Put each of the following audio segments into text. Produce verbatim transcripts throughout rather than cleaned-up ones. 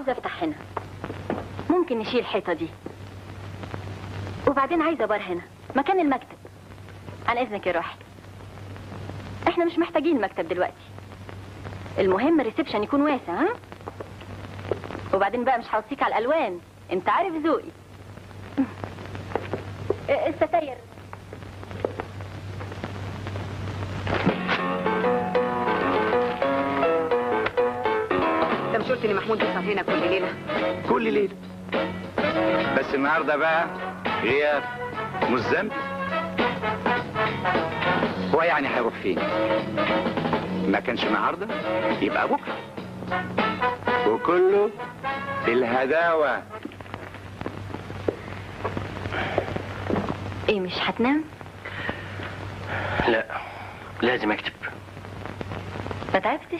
عاوزه افتح هنا، ممكن نشيل الحيطه دي، وبعدين عايزه بار هنا مكان المكتب. عن اذنك يا روحي، احنا مش محتاجين مكتب دلوقتي، المهم الريسبشن يكون واسع. ها؟ وبعدين بقى مش هوصيك على الالوان، انت عارف ذوقي. الستاير انت مش قلت ان محمود بيسهر هنا كل ليله؟ كل ليله، بس النهارده بقى غياب مش ذنب. هو يعني هيروح فين؟ ما كانش النهارده يبقى بكره، وكله بالهداوه. ايه مش هتنام؟ لا لازم اكتب. ما تعبتش؟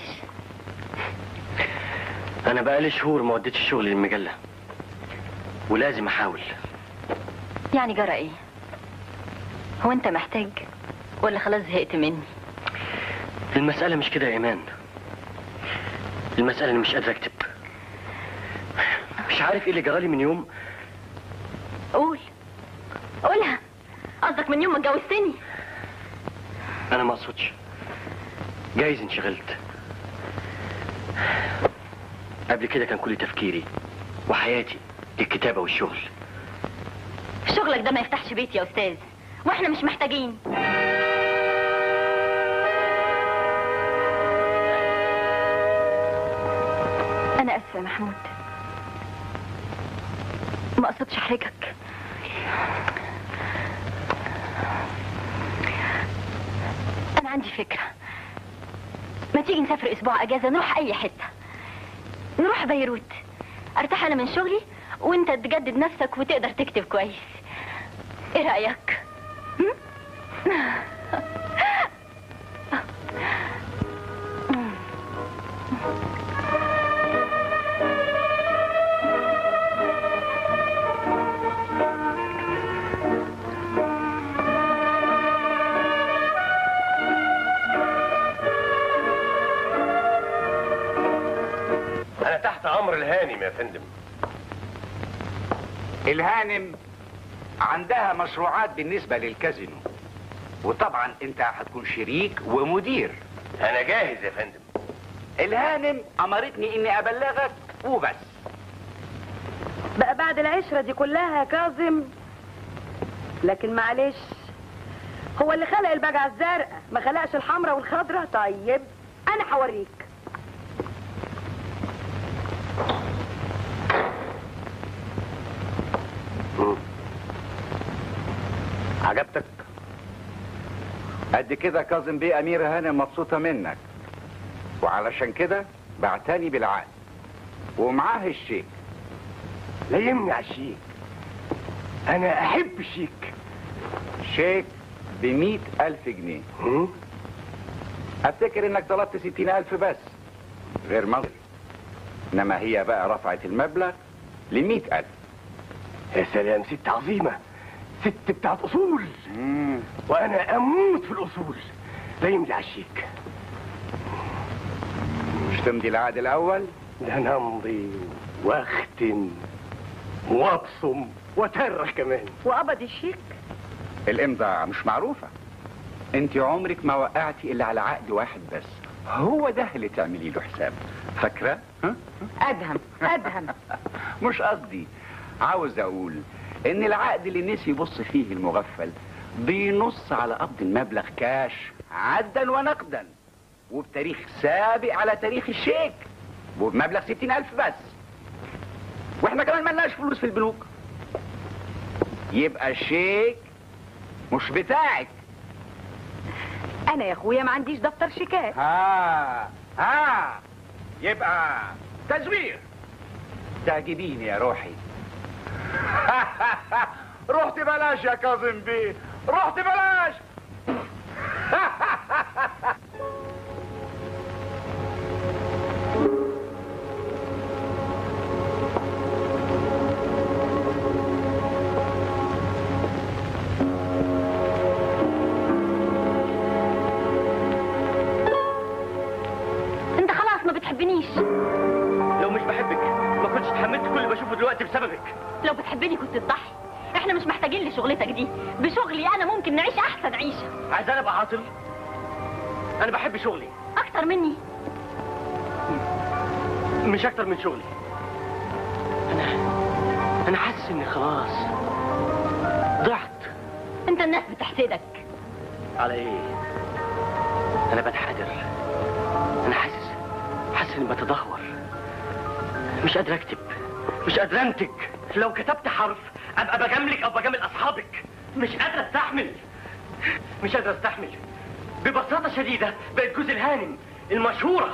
انا بقالي شهور ما وديتش شغل للمجله، ولازم احاول. يعني جرى ايه؟ هو انت محتاج ولا خلاص زهقت مني؟ المسألة مش كده يا ايمان، المسألة اني مش قادر اكتب. مش عارف ايه اللي جرالي من يوم. قول قولها، قصدك من يوم ما اتجوزتني؟ انا ما اقصدش، جايز انشغلت. قبل كده كان كل تفكيري وحياتي الكتابة والشغل. شغلك ده ما يفتحش بيت يا استاذ، واحنا مش محتاجين. انا اسفه يا محمود، ما اقصدش احرجك. انا عندي فكره، ما تيجي نسافر اسبوع اجازه، نروح اي حته، نروح بيروت، ارتاح انا من شغلي وانت تجدد نفسك وتقدر تكتب كويس. ايه رايك؟ أنا تحت أمر الهانم يا فندم. الهانم عندها مشروعات بالنسبة للكازينو، وطبعا انت هتكون شريك ومدير. أنا جاهز يا فندم. الهانم امرتني اني ابلغك وبس. بقى بعد العشرة دي كلها يا كاظم، لكن معلش، هو اللي خلق البجعة الزرقاء ما خلقش الحمراء والخضراء؟ طيب انا هوريك. عجبتك؟ قد كده كاظم بيه امير هانم مبسوطه منك، وعلشان كده بعتني بالعقد ومعاه الشيك. لا يمنع الشيك، أنا أحب الشيك. شيك بمئة ألف جنيه. أفتكر إنك طلبت ستين ألف بس غير مصر، إنما هي بقى رفعت المبلغ لمئة ألف. يا سلام، ست عظيمة، ست بتاعت أصول. مم. وأنا أموت في الأصول. لا يمنع الشيك. مش تمضي العقد الأول؟ ده أنا أمضي وأختم وأبصم وأترخ كمان. وقبض الشيك؟ الإمضاء مش معروفة. أنت عمرك ما وقعتي إلا على عقد واحد بس، هو ده اللي تعملي له حساب. فاكرة؟ ها؟ ادهم ادهم. مش قصدي، عاوز أقول إن العقد اللي نسي يبص فيه المغفل بينص على قبض المبلغ كاش عدا ونقدا، وبتاريخ سابق على تاريخ الشيك، وبمبلغ ستين ألف بس، واحنا كمان ملناش فلوس في البنوك. يبقى الشيك مش بتاعك. انا يا اخويا ما عنديش دفتر شيكات. ها ها يبقى تزوير. تعجبيني يا روحي. رحت بلاش يا كاظم بيه، رحت بلاش. انت خلاص ما بتحبنيش. لو مش بحبك ما كنتش بشوفه دلوقتي بسببك. لو بتحبني كنت تضحي. احنا مش محتاجين لشغلتك دي، بشغلي انا ممكن نعيش احسن عيشه. عايز انا ابقى عاطل؟ انا بحب شغلي اكتر مني. مش اكتر من شغلي. انا انا حاسس اني خلاص ضعت. انت الناس بتحسدك. على ايه؟ انا بتحدر. انا حاسس حاسس اني بتدهور. مش قادر اكتب، مش قادر انتج. لو كتبت حرف ابقى بجاملك او بجامل اصحابك. مش قادر استحمل، مش قادر استحمل. ببساطه شديده بقت جوز الهانم المشهوره.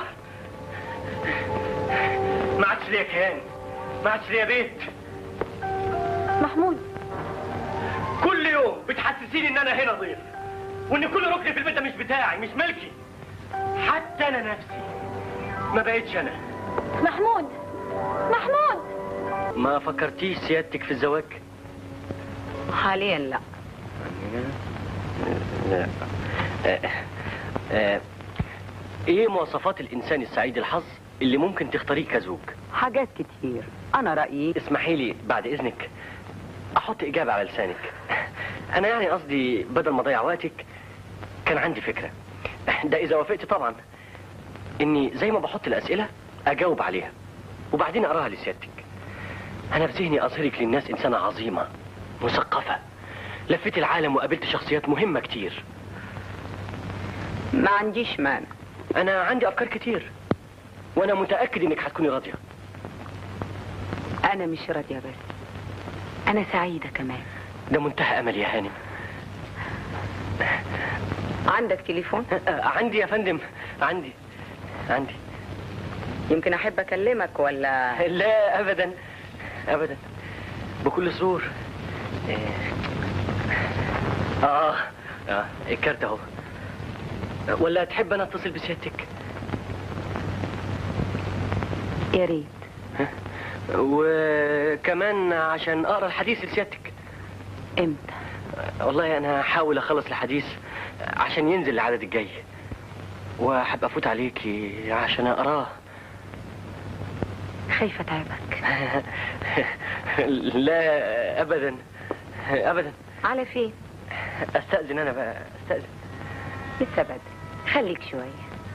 ما عادش ليا كيان، ما عادش ليا بيت. محمود، كل يوم بتحسسيني ان انا هنا ضيف، وان كل ركن في البيت ده مش بتاعي، مش ملكي. حتى انا نفسي ما بقتش انا. محمود، محمود. ما فكرتيش سيادتك في الزواج؟ حاليا لا. لا. آه. آه. ايه مواصفات الانسان السعيد الحظ اللي ممكن تختاريه كزوج؟ حاجات كتير. انا رايي اسمحي لي بعد اذنك احط اجابه على لسانك. انا يعني قصدي بدل ما اضيع وقتك كان عندي فكره، ده اذا وافقت طبعا، اني زي ما بحط الاسئله اجاوب عليها وبعدين اقراها لسيادتك. انا في ذهني اظهرك للناس انسانه عظيمه مثقفه، لفيت العالم وقابلت شخصيات مهمه كتير. ما عنديش مانع. انا عندي افكار كتير وانا متاكد انك هتكوني راضيه. انا مش راضيه بس انا سعيده كمان. ده منتهى املي يا هانم. عندك تليفون؟ عندي يا فندم، عندي عندي. يمكن احب اكلمك ولا؟ لا ابدا ابدا، بكل سرور. اه اه الكارت اهو. ولا تحب انا اتصل بسيادتك؟ يا ريت. وكمان عشان اقرا الحديث لسيادتك. امتى؟ والله انا هحاول اخلص الحديث عشان ينزل العدد الجاي، وحب افوت عليكي عشان اقراه. خايفه اتعبك. لا ابدا ابدا. على فين؟ استاذن انا بقى، استاذن. لسه بدري، خليك شويه.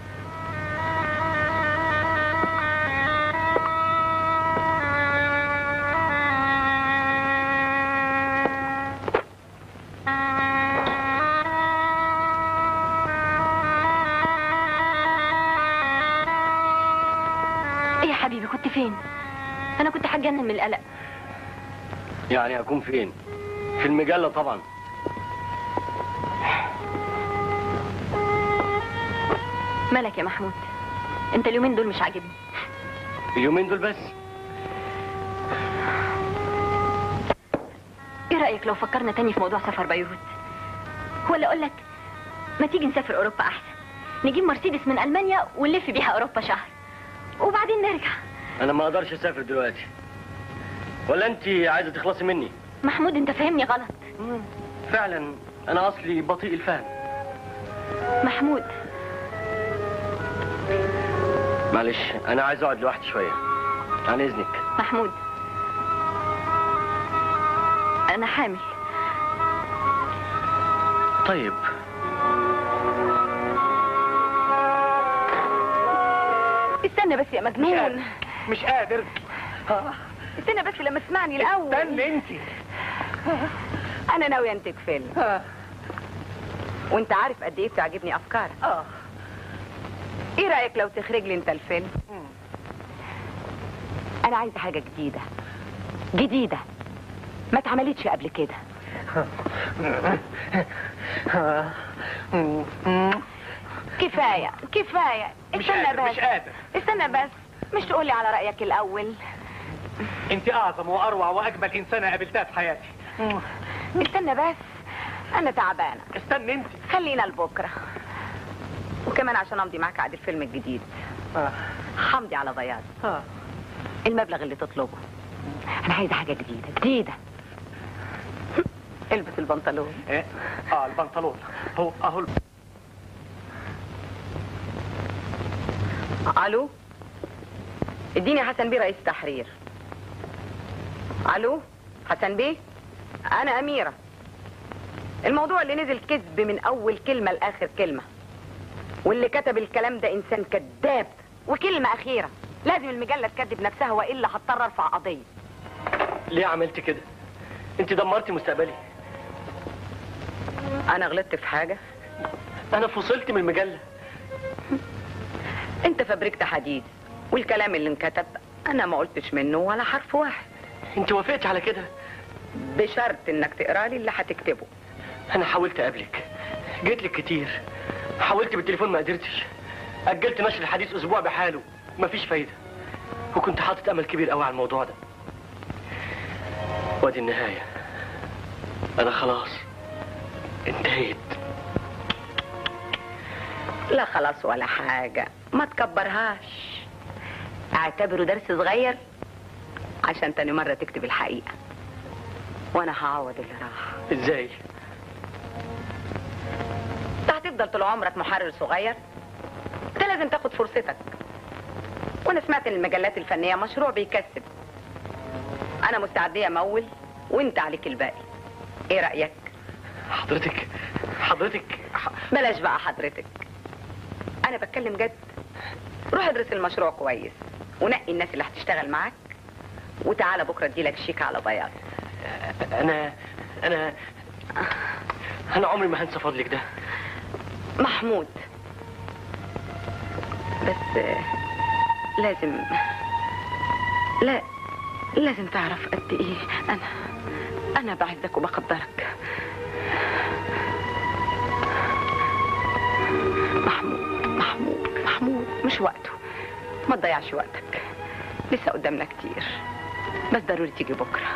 ايه يا حبيبي كنت فين؟ انا كنت هتجنن من القلق. يعني اكون فين؟ في المجله طبعا. مالك يا محمود؟ انت اليومين دول مش عاجبني. اليومين دول بس؟ ايه رأيك لو فكرنا تاني في موضوع سفر بيروت؟ ولا اقول لك ما تيجي نسافر اوروبا احسن، نجيب مرسيدس من المانيا ونلف بيها اوروبا شهر وبعدين نرجع. انا ما اقدرش اسافر دلوقتي. ولا انت عايزه تخلصي مني؟ محمود انت فاهمني غلط. فعلا انا اصلي بطيء الفهم. محمود معلش انا عايز اقعد لوحدي شويه عن اذنك. محمود انا حامل. طيب استنى بس يا مجنون. مش قادر. استنى بس لما تسمعني الاول. استنى انت. انا ناويه انتج فيلم، وانت عارف قد ايه بتعجبني افكارك. اه ايه رايك لو تخرج لي انت الفيلم؟ انا عايزه حاجه جديده جديده ما اتعملتش قبل كده. كفايه كفايه. مش استنى قادر بس مش قادر. استنى بس مش تقولي على رايك الاول. انت اعظم واروع واجمل انسانه قابلتها في حياتي. استنى بس انا تعبانه. استنى انت. خلينا لبكره، وكمان عشان امضي معاك عقد الفيلم الجديد همضي على بياض المبلغ اللي تطلبه. انا عايزه حاجه جديده جديده. البس البنطلون. ايه؟ اه البنطلون هو اهو الب... الو، اديني حسن بيه رئيس تحرير. الو حسن بيه، انا اميره. الموضوع اللي نزل كذب من اول كلمه لاخر كلمه، واللي كتب الكلام ده انسان كذاب. وكلمه اخيره، لازم المجله تكذب نفسها والا هضطر ارفع قضيه. ليه عملت كده؟ انت دمرتي مستقبلي. انا غلطت في حاجه؟ انا فصلت من المجله. انت فبركت حديد، والكلام اللي انكتب انا ما قلتش منه ولا حرف واحد. انت وافقتي على كده؟ بشرط انك تقرا لي اللي هتكتبه. انا حاولت اقابلك، جيت لك كتير، حاولت بالتليفون ما قدرتش، اجلت نشر الحديث اسبوع بحاله، مفيش فايده، وكنت حاطط امل كبير قوي على الموضوع ده. وادي النهايه، انا خلاص انتهيت. لا خلاص ولا حاجه، ما تكبرهاش، اعتبره درس صغير عشان تاني مره تكتب الحقيقه، وانا هعوض اللي راح. ازاي؟ انت هتفضل طول عمرك محرر صغير؟ انت لازم تاخد فرصتك. وانا سمعت ان المجلات الفنيه مشروع بيكسب. انا مستعديه امول وانت عليك الباقي. ايه رايك؟ حضرتك حضرتك ح... بلاش بقى حضرتك، انا بتكلم جد. روح ادرس المشروع كويس ونقي الناس اللي هتشتغل معاك، وتعالى بكره اديلك شيك على بياض. انا انا انا عمري ما هنسى فضلك ده. محمود، بس لازم لا لازم تعرف قد ايه انا انا بعزك وبقدرك. محمود محمود محمود، مش وقته، ما تضيعش وقتك، لسه قدامنا كتير، بس ضروري تيجي بكره.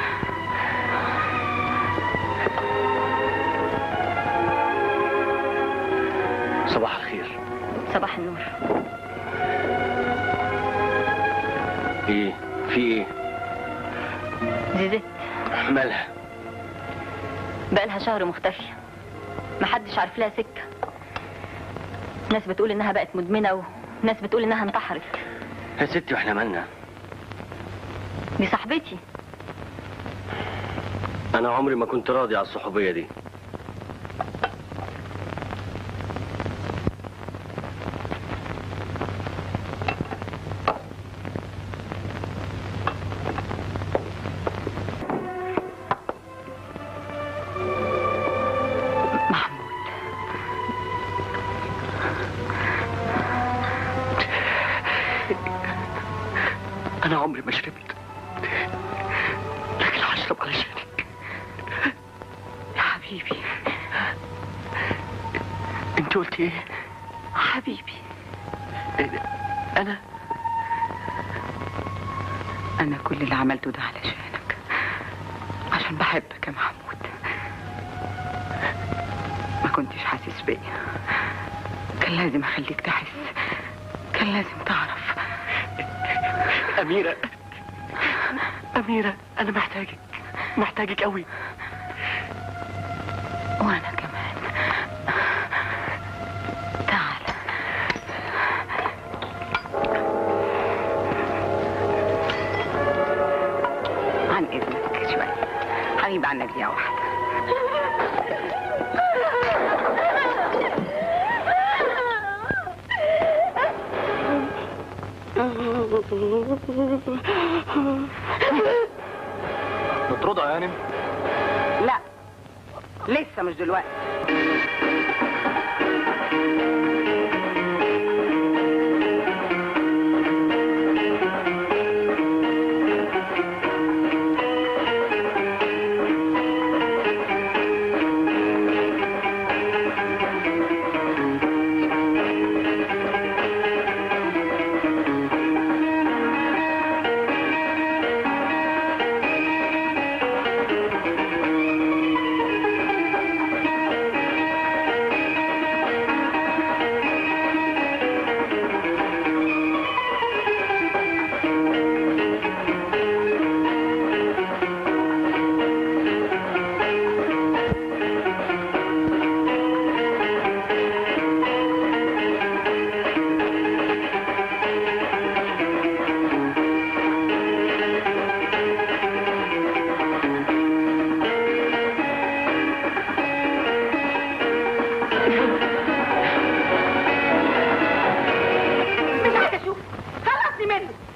صباح الخير. صباح النور. ايه في ايه؟ زيزت مالها؟ بقالها شهر مختفية، محدش عارف لها سكة. ناس بتقول انها بقت مدمنة، وناس بتقول انها انتحرت. يا ستي واحنا مالنا؟ دي صاحبتي. انا عمري ما كنت راضي على الصحوبية دي. أنا عمري ما شربت، لكن هشرب علشانك يا حبيبي. أنت قلت إيه؟ حبيبي. أنا أنا كل اللي عملته ده علشانك، عشان بحبك يا محمود. ما كنتش حاسس بيا، كان لازم أخليك تحس، كان لازم تعرف. أميرة أميرة، أنا محتاجك، محتاجك قوي. وأنا كمان. تعال. عن إذنك شوية، هغيب عنك دقيقة واحدة. نطردها يعني؟ لا لسه مش دلوقتي. منه.